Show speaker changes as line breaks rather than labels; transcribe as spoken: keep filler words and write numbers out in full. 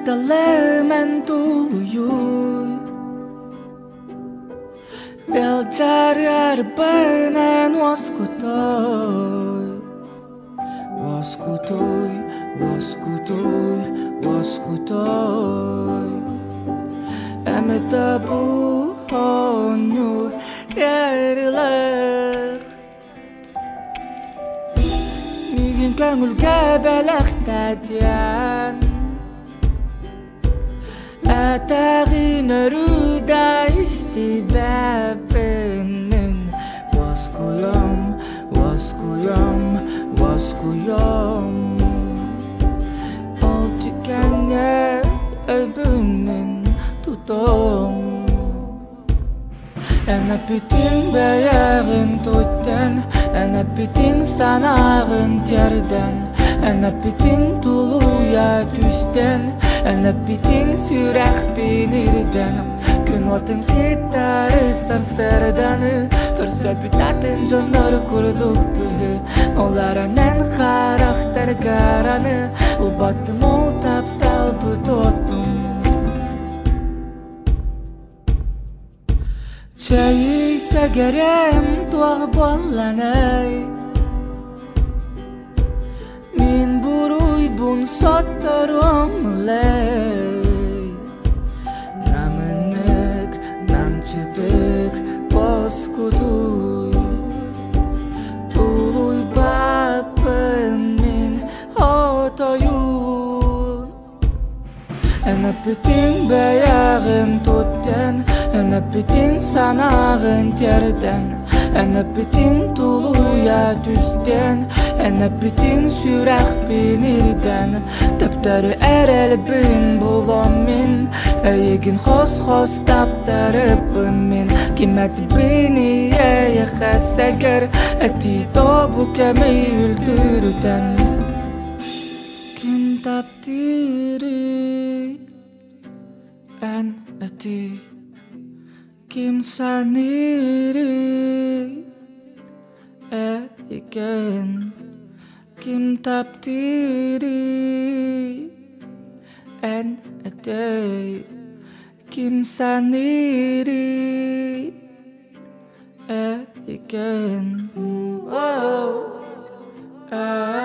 Dalemen tuyuy Beljar benen waskutoy Waskutoy, waskutoy, waskutoy Emeta bu honyu yerler Migin köngülge belektetyen Atagin rüda istibabinin Waskuyam, waskuyam, waskuyam Ol tükenge öbümün tutom Ana bütün bayağın tuttan Ana bütün sanağın terden Ana bütün tuluya düşten Ana bütün sürek binirden Gün otun gitarı sarsardanı Hırsa bütatın canları kurduk bühü Olaranın karakter garanı Ubattım ol taptal butotum Çayı segerem tuğ bollanay Min buruy bun sottorum ley Namınık, namçıdık, bozkuduy Tuluy babın min otoyun Ana bütün bayağın tuttan Ana bütün sanağın terden Ana bütün tuluya düşten Ana bütün sürek binirden Taptarı erel bin bulam min Eygin hos hos taptarıbın min Kimet beni eye khasseger Eti dobu kemi öldürden Kim taptiri En eti Kim saniri Egen Kim taptiri En eti Kim saniri Egen Oh, oh.